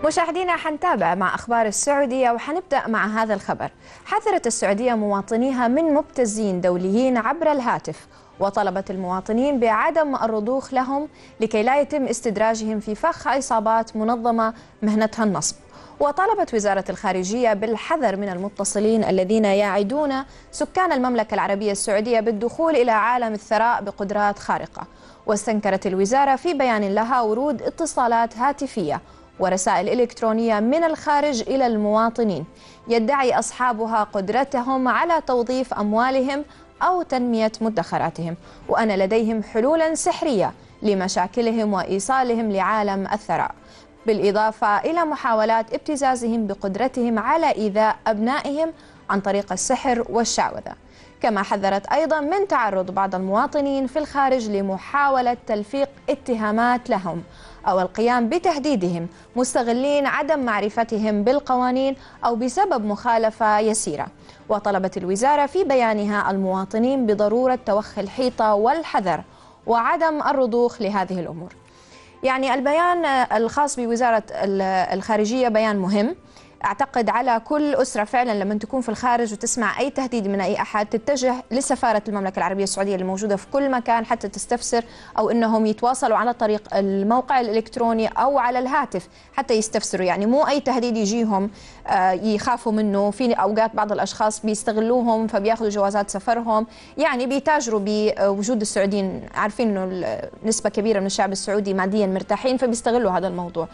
مشاهدينا حنتابع مع أخبار السعودية وحنبدأ مع هذا الخبر. حذرت السعودية مواطنيها من مبتزين دوليين عبر الهاتف، وطلبت المواطنين بعدم الرضوخ لهم لكي لا يتم استدراجهم في فخ عصابات منظمة مهنتها النصب. وطالبت وزارة الخارجية بالحذر من المتصلين الذين يعدون سكان المملكة العربية السعودية بالدخول إلى عالم الثراء بقدرات خارقة. واستنكرت الوزارة في بيان لها ورود اتصالات هاتفية ورسائل إلكترونية من الخارج إلى المواطنين يدعي أصحابها قدرتهم على توظيف أموالهم أو تنمية مدخراتهم، وأن لديهم حلولا سحرية لمشاكلهم وإيصالهم لعالم الثراء، بالإضافة إلى محاولات ابتزازهم بقدرتهم على إيذاء أبنائهم عن طريق السحر والشعوذة. كما حذرت أيضا من تعرض بعض المواطنين في الخارج لمحاولة تلفيق اتهامات لهم أو القيام بتهديدهم مستغلين عدم معرفتهم بالقوانين أو بسبب مخالفة يسيرة. وطلبت الوزارة في بيانها المواطنين بضرورة توخي الحيطة والحذر وعدم الرضوخ لهذه الأمور. يعني البيان الخاص بوزارة الخارجية بيان مهم. أعتقد على كل أسرة فعلا لما تكون في الخارج وتسمع أي تهديد من أي أحد تتجه لسفارة المملكة العربية السعودية الموجودة في كل مكان حتى تستفسر، أو أنهم يتواصلوا على طريق الموقع الإلكتروني أو على الهاتف حتى يستفسروا. يعني مو أي تهديد يجيهم يخافوا منه. في أوقات بعض الأشخاص بيستغلوهم فبياخذوا جوازات سفرهم، يعني بيتاجروا بوجود السعوديين. عارفين أنه نسبة كبيرة من الشعب السعودي ماديا مرتاحين فبيستغلوا هذا الموضوع.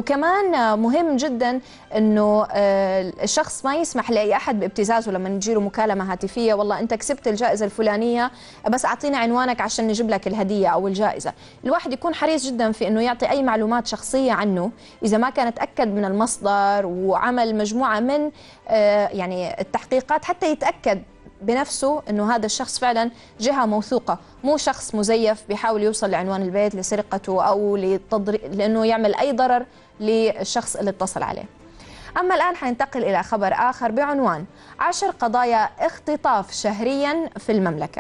وكمان مهم جدا أنه الشخص ما يسمح لأي أحد بابتزازه لما نجي له مكالمة هاتفية، والله أنت كسبت الجائزة الفلانية بس أعطينا عنوانك عشان نجيب لك الهدية أو الجائزة. الواحد يكون حريص جدا في أنه يعطي أي معلومات شخصية عنه إذا ما كان تأكد من المصدر وعمل مجموعة من يعني التحقيقات حتى يتأكد بنفسه أنه هذا الشخص فعلا جهة موثوقة، مو شخص مزيف بيحاول يوصل لعنوان البيت لسرقته أو لأنه يعمل أي ضرر للشخص اللي اتصل عليه. أما الآن حننتقل إلى خبر آخر بعنوان 10 قضايا اختطاف شهريا في المملكة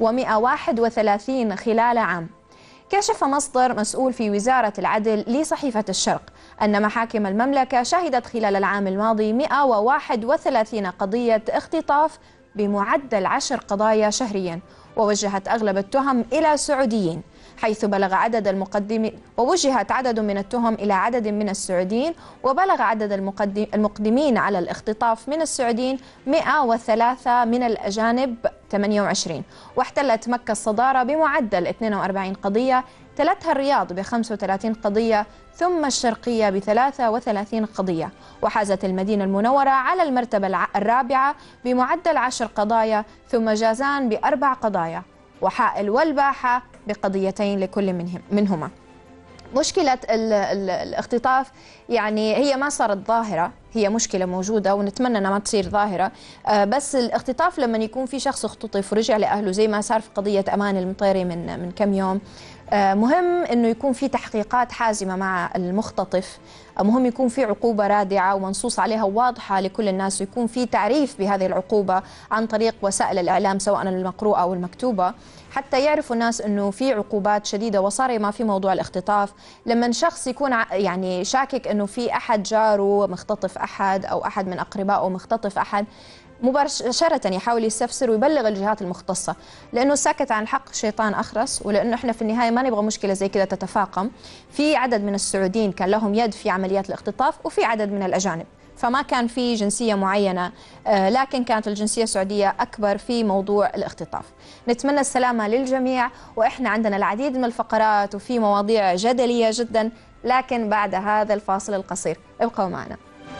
و131 خلال عام. كشف مصدر مسؤول في وزارة العدل لصحيفة الشرق أن محاكم المملكة شهدت خلال العام الماضي 131 قضية اختطاف بمعدل 10 قضايا شهريا، ووجهت أغلب التهم إلى سعوديين، حيث بلغ عدد ووجهت عدد من التهم إلى عدد من السعوديين، وبلغ عدد المقدمين على الاختطاف من السعوديين 103 من الأجانب 28. واحتلت مكة الصدارة بمعدل 42 قضية، تلتها الرياض ب35 قضية، ثم الشرقية ب33 قضية، وحازت المدينة المنورة على المرتبة الرابعة بمعدل 10 قضايا، ثم جازان ب4 قضايا، وحائل والباحة بقضيتين لكل منهما. مشكلة الاختطاف يعني هي ما صارت ظاهرة، هي مشكلة موجودة ونتمنى أنها ما تصير ظاهرة. بس الاختطاف لما يكون في شخص اختطف ورجع لأهله زي ما صار في قضية أمان المطيري من كم يوم، مهم أنه يكون في تحقيقات حازمة مع المختطف، مهم يكون في عقوبة رادعة ومنصوص عليها واضحة لكل الناس، ويكون في تعريف بهذه العقوبة عن طريق وسائل الإعلام سواء المقروءة أو المكتوبة، حتى يعرفوا الناس أنه في عقوبات شديدة وصارمة في موضوع الاختطاف. لما شخص يكون يعني شاكك أنه في أحد جاره مختطف أحد أو أحد من أقربائه مختطف أحد، مباشرة يحاول يستفسر ويبلغ الجهات المختصة، لأنه ساكت عن الحق شيطان أخرس، ولأنه إحنا في النهاية ما نبغى مشكلة زي كذا تتفاقم. في عدد من السعوديين كان لهم يد في عمليات الاختطاف، وفي عدد من الأجانب، فما كان في جنسية معينة، لكن كانت الجنسية السعودية أكبر في موضوع الاختطاف. نتمنى السلامة للجميع، وإحنا عندنا العديد من الفقرات وفي مواضيع جدلية جدا، لكن بعد هذا الفاصل القصير ابقوا معنا.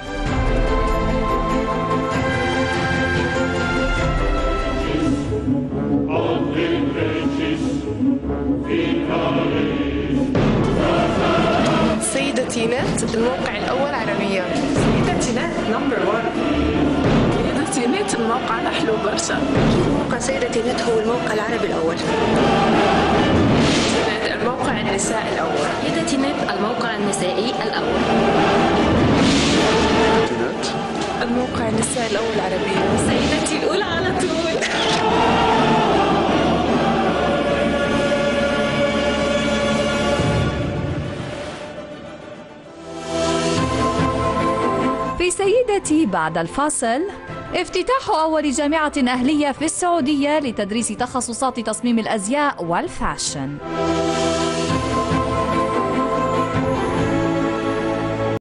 سيدتي نت الموقع الأول عربيا. سيدتي نت نمبر 1. سيدتي نت الموقع الأحلى برشا. موقع سيدتي نت هو الموقع العربي الأول. الموقع النساء الأول. سيدتي نت الموقع النسائي الأول. سيدتي نت الموقع النساء الأول عربيا. سيدتي الأولى على طول. للعودة بعد الفاصل. افتتاح أول جامعة أهلية في السعودية لتدريس تخصصات تصميم الأزياء والفاشن.